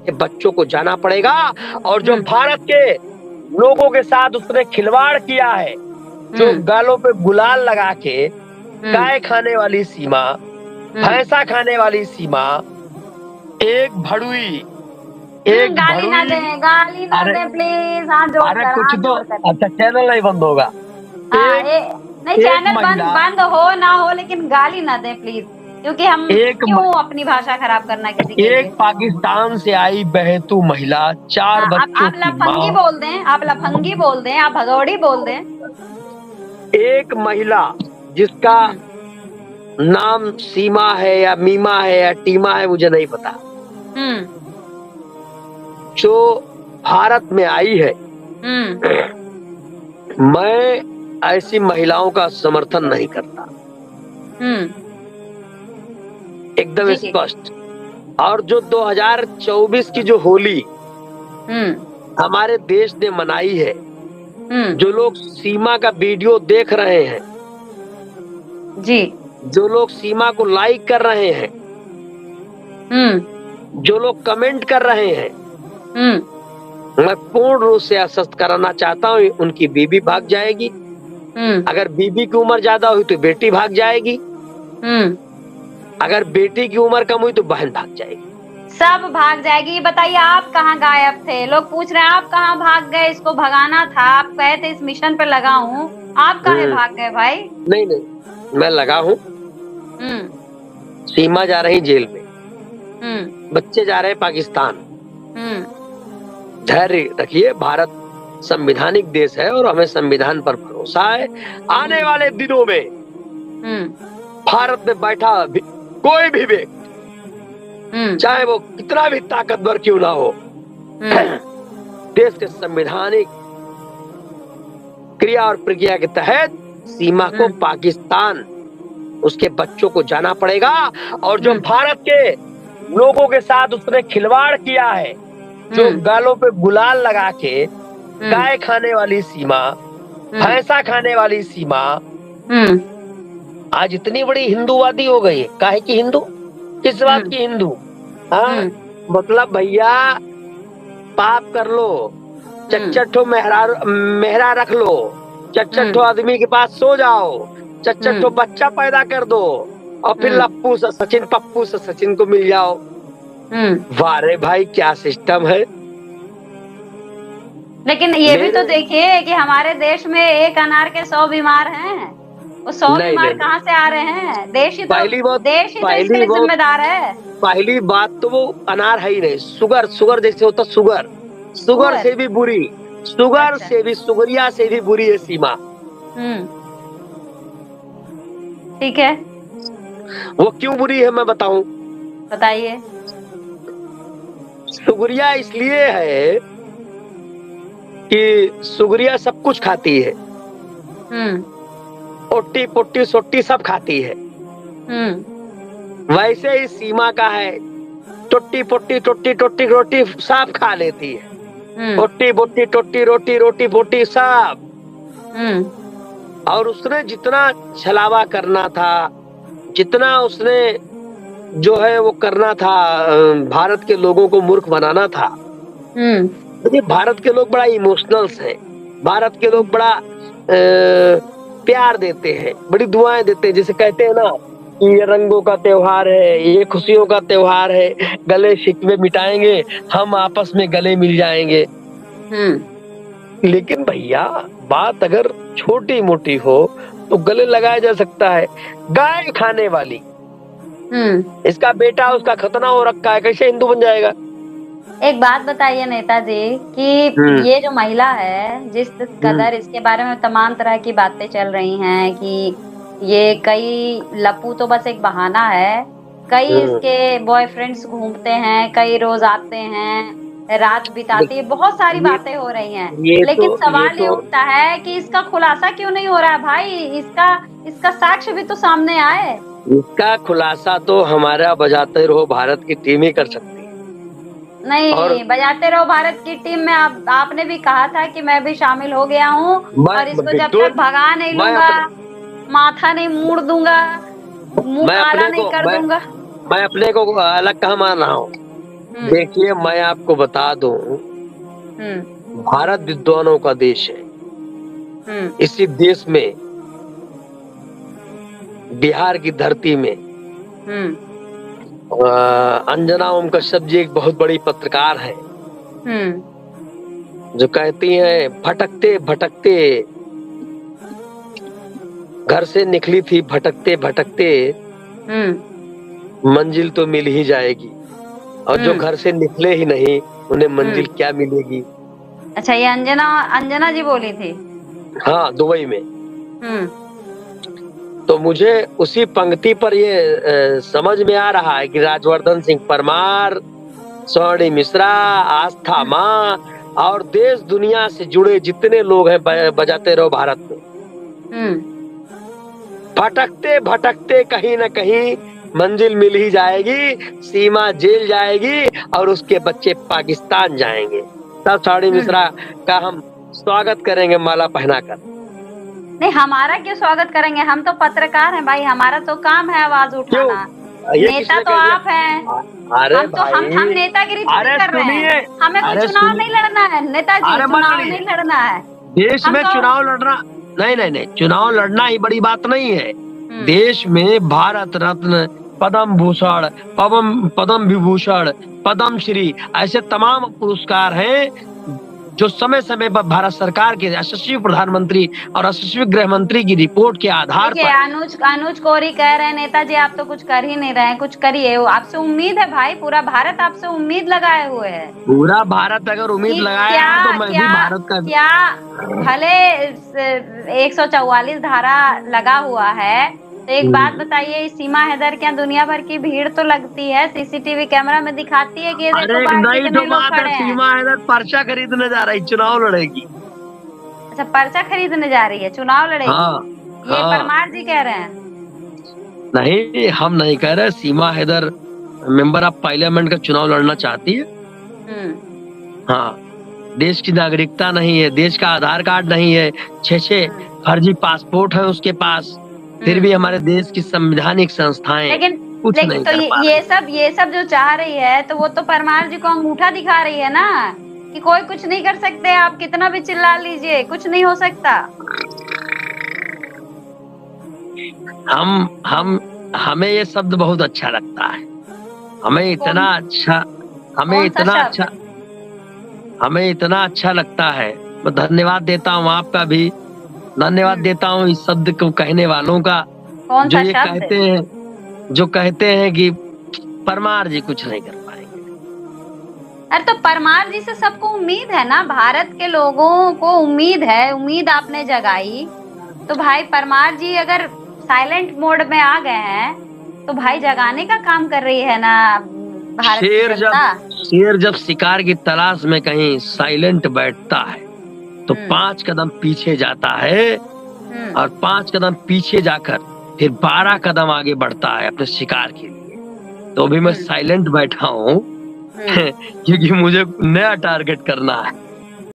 के बच्चों को जाना पड़ेगा। और जो हम्म भारत के लोगों के साथ उसने खिलवाड़ किया है, जो हम्म गालों पे गुलाल लगा के हम्म गाय खाने वाली सीमा, हम्म भैंसा खाने वाली सीमा, एक भड़ुई, एक गाली ना भड़ुई। दें, गाली ना अरे, दें प्लीज, अरे कुछ हाथ तो, जोड़कर। अच्छा चैनल नहीं बंद होगा। हाँ एक, ये, नहीं एक चैनल बंद महिला, बंद हो ना हो लेकिन गाली ना दें प्लीज, क्योंकि हम एक क्यों अपनी भाषा खराब करना किसी के एक लिए। पाकिस्तान से आई बहेतू महिला, 4 हाँ बच्चों आप की लफंगी माँ। बोल दें, आप लफंगी बोल दें, आप भगौड़ी बोल दें। एक महिला जिसका हम्म नाम सीमा है या मीमा है या टीमा है, मुझे नहीं पता, हम्म जो भारत में आई है। हम्म मैं ऐसी महिलाओं का समर्थन नहीं करता, हम्म एकदम जी। स्पष्ट। और जो 2024 की जो होली हम्म हमारे देश ने मनाई है, हम्म जो लोग सीमा का वीडियो देख रहे हैं, जी। जो लोग सीमा को लाइक कर रहे हैं, हम्म जो लोग कमेंट कर रहे हैं, हम्म मैं पूर्ण रूप से आश्वस्त कराना चाहता हूँ, उनकी बीबी भाग जाएगी। हम्म अगर बीबी की उम्र ज्यादा हुई तो बेटी भाग जाएगी, हम्म अगर बेटी की उम्र कम हुई तो बहन भाग जाएगी। सब भाग जाएगी। बताइए आप कहाँ गायब थे? लोग पूछ रहे हैं आप कहाँ भाग गए, इसको भगाना था, आप कहे थे इस मिशन पे लगा हूँ, आप काहे भाग गए भाई? नहीं नहीं, मैं लगा हूँ। हम्म सीमा जा रही जेल में, हम्म बच्चे जा रहे हैं पाकिस्तान। हम्म धैर्य रखिए, भारत संवैधानिक देश है और हमें संविधान पर भरोसा है। आने वाले दिनों में हम्म भारत में बैठा कोई भी व्यक्ति, चाहे वो कितना भी ताकतवर क्यों ना हो, हम्म देश के संवैधानिक क्रिया और प्रक्रिया के तहत सीमा को पाकिस्तान उसके बच्चों को जाना पड़ेगा। और जो भारत के लोगों के साथ उसने खिलवाड़ किया है, जो गालों पे गुलाल लगा के गाय खाने वाली सीमा, भैंसा खाने वाली सीमा, आज इतनी बड़ी हिंदूवादी हो गई है। काहे की हिंदू? किस बात की हिंदू? हाँ, मतलब भैया पाप कर लो, चच्चठो मेहरा रख लो, चच्चठो आदमी के पास सो जाओ, चच्चठो बच्चा पैदा कर दो, और फिर लप्पू से सचिन, पप्पू से सचिन को मिल जाओ। वाह रे भाई, क्या सिस्टम है। लेकिन ये भी तो देखिए कि हमारे देश में एक अनार के 100 बीमार हैं। वो 100 नहीं बीमार नहीं, कहाँ से आ रहे हैं? देश ही तो इसके पहली लिए बहुत जिम्मेदार है। पहली बात तो वो अनार है ही नहीं, शुगर, शुगर जैसे होता शुगर, शुगर शुगर। से भी बुरी, शुगर अच्छा। से भी, सुगरिया से भी बुरी है सीमा। ठीक है, वो क्यों बुरी है मैं बताऊं। बताइए। सुगरिया इसलिए है कि सुगरिया सब कुछ खाती है, ओट्टी पुट्टी सोट्टी सब खाती है। वैसे ही सीमा का है, टोट्टी पोट्टी टोट्टी टोट्टी रोटी सब खा लेती है, ओट्टी बोट्टी टोट्टी रोटी रोटी बोटी सब। और उसने जितना छलावा करना था, जितना उसने जो है वो करना था, भारत के लोगों को मूर्ख बनाना था। देखिए, भारत के लोग बड़ा इमोशनल्स हैं, भारत के लोग बड़ा प्यार देते हैं, बड़ी दुआएं देते हैं। जैसे कहते हैं ना कि ये रंगों का त्योहार है, ये खुशियों का त्योहार है, गले शिकवे मिटाएंगे, हम आपस में गले मिल जाएंगे। लेकिन भैया बात अगर छोटी मोटी हो तो गले लगाया जा सकता है। गाय खाने वाली, इसका बेटा उसका खतना हो रखा है, कैसे हिंदू बन जाएगा? एक बात बताइए नेताजी कि ये जो महिला है, जिस कदर इसके बारे में तमाम तरह की बातें चल रही हैं कि ये कई लप्पू तो बस एक बहाना है, कई इसके बॉयफ्रेंड्स घूमते हैं, कई रोज आते हैं, रात बिताती है, बहुत सारी बातें हो रही हैं। लेकिन सवाल ये उठता है कि इसका खुलासा क्यों नहीं हो रहा है भाई? इसका साक्ष्य भी तो सामने आए। इसका खुलासा तो हमारा बजाते रहो भारत की टीम ही कर सकती है। नहीं, बजाते रहो भारत की टीम में आपने भी कहा था कि मैं भी शामिल हो गया हूँ, और इसको जब तक भगा नहीं लूंगा, माथा नहीं मोड़ दूंगा, मुंह काला नहीं कर दूंगा। मैं अपने को अलग कहाँ मान रहा हूँ? देखिए, मैं आपको बता दूं, भारत विद्वानों का देश है। इसी देश में, बिहार की धरती में, अंजना ओम कश्यप जी एक बहुत बड़ी पत्रकार है, जो कहती हैं, भटकते भटकते घर से निकली थी, भटकते भटकते मंजिल तो मिल ही जाएगी, और जो घर से निकले ही नहीं उन्हें मंजिल क्या मिलेगी। अच्छा, ये अंजना जी बोली थी? हाँ, दुबई में। तो मुझे उसी पंक्ति पर ये समझ में आ रहा है कि राजवर्धन सिंह परमार, स्वर्णी मिश्रा, आस्था माँ और देश दुनिया से जुड़े जितने लोग हैं, बजाते रहो भारत में, भटकते भटकते कहीं न कहीं मंजिल मिल ही जाएगी, सीमा जेल जाएगी और उसके बच्चे पाकिस्तान जाएंगे। तब स्वर्णी मिश्रा का हम स्वागत करेंगे माला पहनाकर। नहीं, हमारा क्यों स्वागत करेंगे? हम तो पत्रकार हैं भाई, हमारा तो काम है आवाज उठाना। नेता तो आप हैं। अरे हम नेतागिरी नहीं कर रहे हैं, हमें कोई चुनाव नहीं लड़ना है नेताजी, चुनाव नहीं लड़ना है देश में। चुनाव लड़ना नहीं, चुनाव लड़ना ही बड़ी बात नहीं है। देश में भारत रत्न, पद्म भूषण, पद्म विभूषण, पद्म श्री, ऐसे तमाम पुरस्कार हैं जो समय समय पर भारत सरकार के यशस्वी प्रधानमंत्री और यशस्वी गृह मंत्री की रिपोर्ट के आधार पर। अनुज कोरी कह रहे हैं, नेताजी आप तो कुछ कर ही नहीं रहे हैं, कुछ करिए। आपसे उम्मीद है भाई, पूरा भारत आपसे उम्मीद लगाए हुए है। पूरा भारत अगर उम्मीद लगाया है तो मैं भी भारत का। क्या भले 144 धारा लगा हुआ है, तो एक बात बताइए, सीमा हैदर क्या दुनिया भर की भीड़ तो लगती है, सीसीटीवी कैमरा में दिखाती है कि ये देखो बाहर कितने लोग खड़े हैं। सीमा हैदर पर्चा खरीदने जा रही, चुनाव लड़ेगी। अच्छा, पर्चा खरीदने जा रही है, चुनाव लड़ेगी। ये परमार जी कह रहे हैं? नहीं, हम नहीं कह रहे। Seema Haider member of parliament का चुनाव लड़ना चाहती है। हाँ, देश की नागरिकता नहीं है, देश का आधार कार्ड नहीं है, 6 फर्जी पासपोर्ट है उसके पास, फिर भी हमारे देश की संवैधानिक संस्थाएं लेकिन तो ये सब जो चाह रही है, तो वो तो परमार जी को अंगूठा दिखा रही है ना, कि कोई कुछ नहीं कर सकते, आप कितना भी चिल्ला लीजिए, कुछ नहीं हो सकता। हमें ये शब्द बहुत अच्छा लगता है। हमें इतना अच्छा लगता है। मैं धन्यवाद देता हूँ, आपका भी धन्यवाद देता हूँ इस शब्द को कहने वालों का, जो कहते हैं कि परमार जी कुछ नहीं कर पाएंगे। अरे तो परमार जी से सबको उम्मीद है ना, भारत के लोगों को उम्मीद है, उम्मीद आपने जगाई, तो भाई परमार जी अगर साइलेंट मोड में आ गए हैं, तो भाई जगाने का काम कर रही है ना भारत की जनता। शेर जब शिकार की तलाश में कहीं साइलेंट बैठता है तो 5 कदम पीछे जाता है, और 5 कदम पीछे जाकर फिर 12 कदम आगे बढ़ता है अपने शिकार के लिए। तो अभी मैं साइलेंट बैठा हूँ क्योंकि मुझे नया टारगेट करना है।